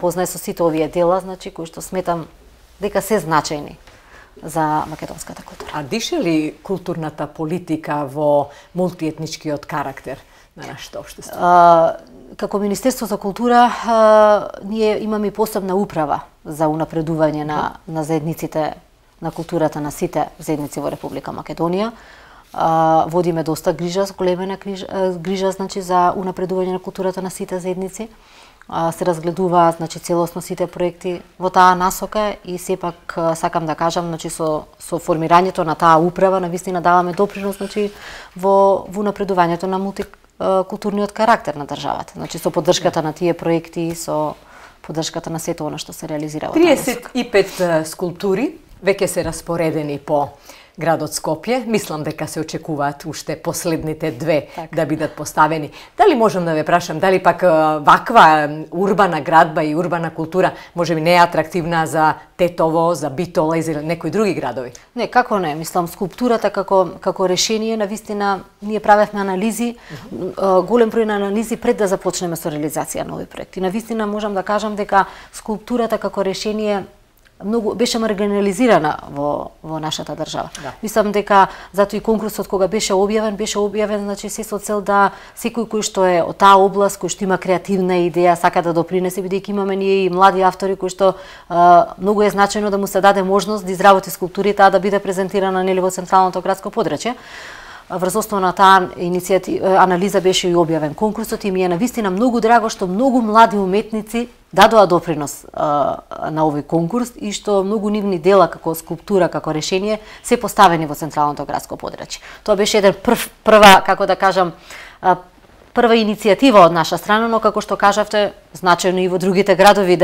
запознае со сите овие дела, значи кои што сметам дека се значајни за македонската култура. А дише ли културната политика во мултиетничкиот карактер на нашето општество? Како Министерство за култура ние имаме посебна управа за унапредување на заедниците на културата на сите заедници во Република Македонија. Водиме доста големена грижа значи за унапредување на културата на сите заедници. Се разгледуваат значи целосно сите проекти во таа насока и сепак сакам да кажам значи со формирањето на таа управа навистина даваме допринос значи во унапредувањето на мултикултурниот карактер на државата. Значи со поддршката на тие проекти, со поддршката на сето она што се реализира во таа насока. 35 скулптури веќе се распоредени по градот Скопје. Мислам дека се очекуваат уште последните две да бидат поставени. Дали можам да ве прашам, дали пак ваква урбана градба и урбана култура може би не е атрактивна за Тетово, за Битола и за некои други градови? Не, како не. Мислам, скулптурата како решение, навистина, ние правевме анализи, голем број на анализи пред да започнеме со реализација на овој проект. И навистина можам да кажам дека скулптурата како решение многу беше маргинализирана во нашата држава. Да. Мислам дека затоа и конкурсот кога беше објавен значи се со цел да секој кој што е од таа област, кој што има креативна идеја, сака да допринесе, бидејќи имаме ние и млади автори кои што многу е значајно да му се даде можност да изработи скулптури, таа да биде презентирана нели во централното градско подрачје. Врз основа на таа анализа беше и објавен конкурсот и ми е навистина многу драго што многу млади уметници дадоа допринос на овој конкурс и што многу нивни дела како скулптура, како решение се поставени во централното градско подрачје. Тоа беше еден прва, како да кажам, прва иницијатива од наша страна, но како што кажавте, значајно и во другите градови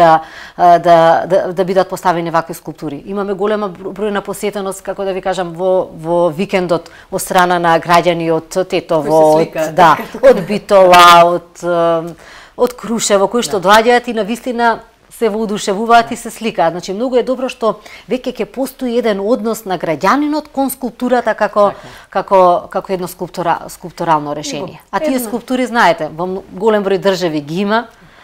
да бидат поставени вакви скулптури. Имаме голема бројна посетеност, како да ви кажам, во викендот од страна на граѓани од Тетово, од Битола, од Крушево, кои што доаѓаат и навистина се воодушевуваат и се сликаат. Значи многу е добро што веќе ќе постои еден однос на граѓанинот кон скулптурата како едно скулптурално решение. А тие скулптури знаете, во голем број држави ги има,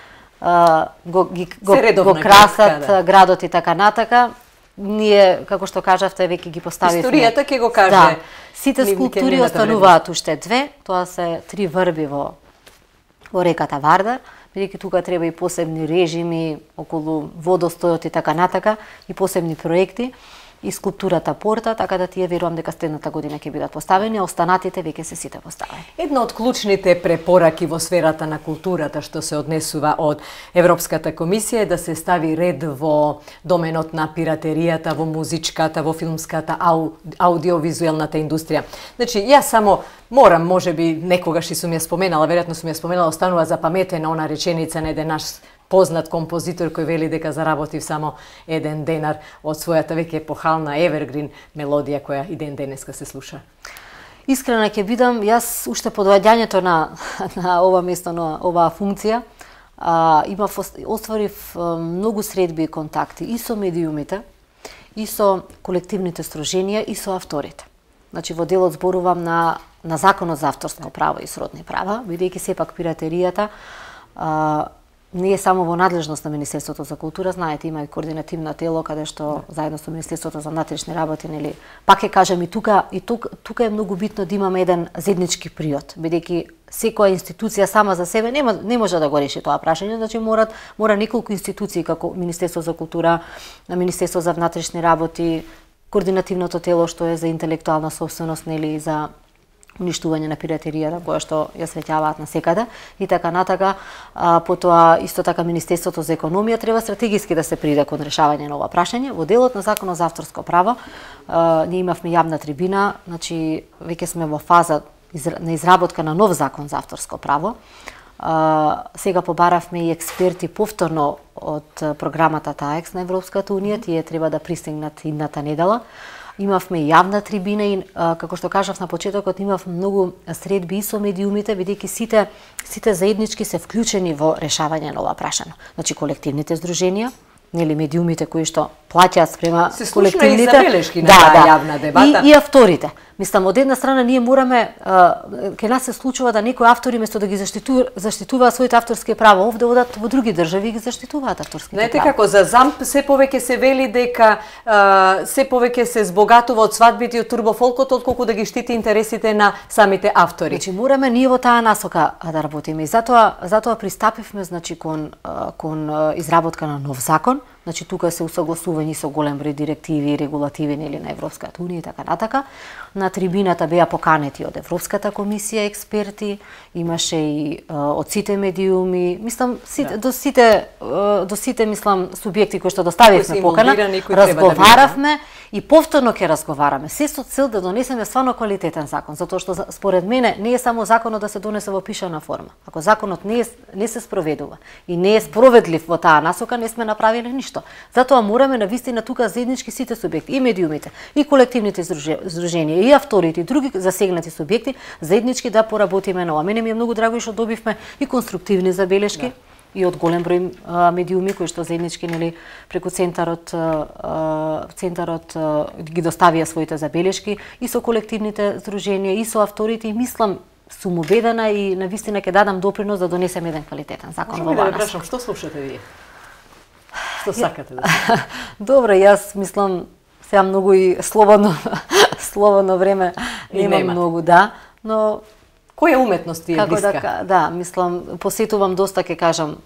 го красат градот и така натака. Ние, како што кажавте, веќе ги поставивме. Историјата ќе го каже. Да. Сите скулптури остануваат уште две, тоа се 3 врби во реката Вардар, бидејќи тука треба и посебни режими околу водостојот и така натака, и посебни проекти, и скулптурата Порта, така да тие верувам дека следната година ќе бидат поставени, а останатите веќе се сите поставени. Една од клучните препораки во сферата на културата што се однесува од Европската комисија е да се стави ред во доменот на пиратеријата, во музичката, во филмската, аудиовизуелната индустрија. Значи, јас само морам, можеби некогаш и сум ја споменала, веројатно сум ја споменала, останува запаметена она реченица на еден наш познат композитор кој вели дека заработив само 1 денар од својата веќе епохална Evergreen мелодија која и ден денеска се слуша. Искрена ќе бидам, јас уште по доаѓањето на ова место, на оваа функција, остварив многу средби и контакти и со медиумите, и со колективните сдруженија, и со авторите. Значи во делот зборувам на законот за авторско право и сродни права, бидејќи сепак пиратеријата не е само во надлежност на Министерството за култура, знаете, има и координативно тело каде што заедно со Министерството за внатрешни работи, нели, пак ќе кажам и тука е многу битно да имаме еден заеднички приод, бидејќи секоја институција сама за себе не може да го реши тоа прашање, значи мора неколку институции како Министерство за култура, Министерство за внатрешни работи, координативното тело што е за интелектуална собственост, нели, за уништување на пиратеријата која што ја среќаваат насекаде и така натака. Потоа исто така Министерството за економија треба стратегиски да се приде кон решавање на ова прашање. Во делот на законот за авторско право ние имавме јавна трибина, значи веќе сме во фаза на изработка на нов закон за авторско право. Сега побаравме и експерти повторно од програмата ТАЕКС на Европската унија, тие треба да пристигнат идната недела. Имавме јавна трибина и, како што кажав на почетокот, имав многу средби и со медиумите, бидејќи сите заеднички се вклучени во решавање на ова прашање. Значи, колективните здруженија, нели медиумите кои што плаќаат спрема се слушна колективните и забелешки на таа јавна дебата. И авторите. Мислам, од една страна ние мораме, кај нас се случува да некои автори место да ги заштитуваат своите авторски права, овде одат во други држави и ги заштитуваат авторските права. Знаете како за ЗАМП се повеќе се вели дека се повеќе се збогатува од свадбите и од турбофолкот отколку да ги штити интересите на самите автори. Значи мораме ние во таа насока да работиме и затоа пристапивме значи кон изработка на нов закон. Значи тука се усогласување со голем број директиви и регулативи нели на Европската унија и така натака. На трибината беа поканети од Европската комисија експерти, имаше и од сите медиуми, мислам до сите мислам субјекти кои што доставивме покана, разговаравме и повторно ќе разговараме, се со цел да донесеме стварно квалитетен закон, затоа што според мене не е само законот да се донесе во пишана форма. Ако законот не се спроведува и не е спроведлив во таа насока, не сме направиле ништо. Затоа мораме навистина тука заеднички сите субјекти, и медиумите, и колективните здруженија, и авторите, и други засегнати субјекти, заеднички да поработиме на ова. Мене ми е многу драго што добивме и конструктивни забелешки, и од голем број медиуми кои што заеднички нели преку центарот ги доставија своите забелешки и со колективните здруженија и со авторите, и мислам сум убедена и навистина ќе дадам допринос да донесеме еден квалитетен закон во оваа насока. Што слушате вие? Што сакате да слушате? Добро, јас мислам сега многу и слободно време немам многу, да, но која уметност ви е блиска? Да, мислам, посетувам доста, ќе кажам,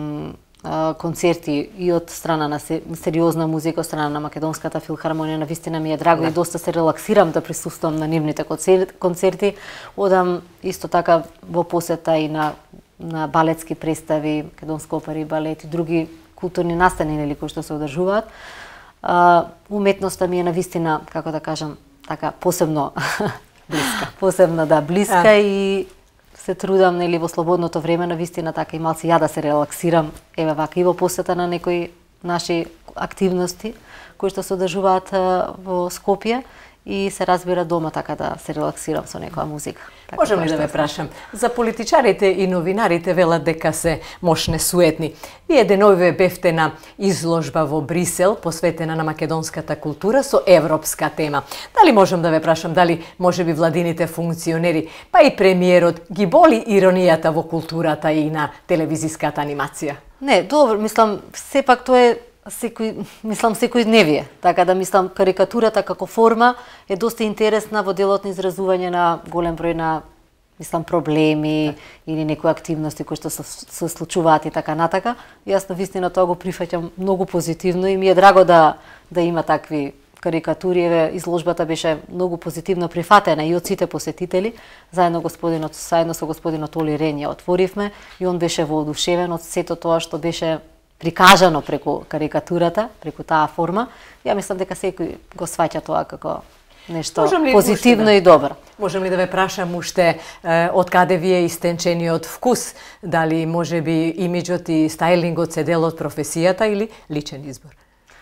концерти и од страна на сериозна музика, од страна на Македонската филхармонија, навистина ми е драго и доста се релаксирам да присуствувам на нивните концерти. Одам исто така во посета и на балетски представи, Македонска опера и балет и други културни настани нели кои што се одржуваат. Уметноста ми е навистина, како да кажам, така посебно блиска. Посебно блиска и се трудам нели во слободното време навистина така и малци ја да се релаксирам, еве вака и во посета на некои наши активности кои што се одржуваат во Скопје и се разбира дома така да се релаксирам со некоја музика. Така, можам ли да ве прашам, за политичарите и новинарите велат дека се мошне суетни. Вие деновиве бевте на изложба во Брисел посветена на македонската култура со европска тема. Дали можам да ве прашам, дали можеби владините функционери, па и премиерот ги боли иронијата во културата и на телевизиската анимација? Не, добро, мислам, сепак тоа е секојдневие. Така да мислам карикатурата како форма е доста интересна во делот на изразување на голем број на мислам проблеми или некои активности кои што се случуваат и така натака. Јас навистина тоа го прифаќам многу позитивно и ми е драго да има такви карикатури. Еве изложбата беше многу позитивно прифатена и од сите посетители. Заедно со господинот Оли Рен ја отворивме и он беше воодушевен од сето тоа што беше прикажано преку карикатурата, преку таа форма. Ја мислам дека секој го сваќа тоа како нешто позитивно и добро. Можам ли да ве прашам уште од каде ви е истенчениот вкус? Дали можеби имиџот и стајлингот се дел од професијата или личен избор?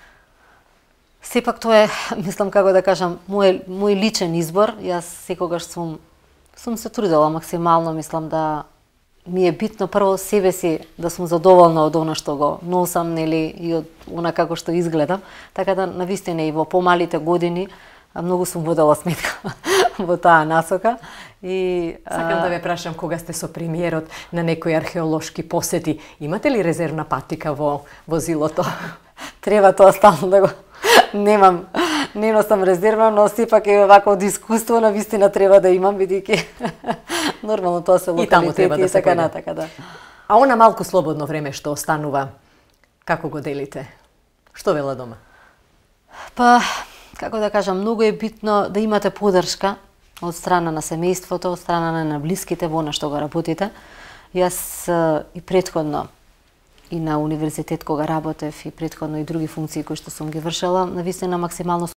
Сепак тоа е, мислам како да кажам, мој личен избор. Јас секогаш сум се трудела максимално, мислам да ми е битно прво себе си да сум задоволна од она што го носам, нели, и од она како што изгледам, така да навистина и во помалите години многу сум водела сметка во таа насока. И сакам да ве прашам, кога сте со премиерот на некои археолошки посети, имате ли резервна патика во возилото? Треба тоа стално да го немам. Не носам резерва, но сепак е вака од искуство навистина треба да имам, бидејќи нормално тоа се локалитети и така натака, да. А она малку слободно време што останува, како го делите? Што вела дома? Па, како да кажам, многу е битно да имате поддршка од страна на семејството, од страна на блиските во она што го работите. Јас и претходно и на универзитет кога работев и претходно и други функции кои што сум ги вршела, навистина максимално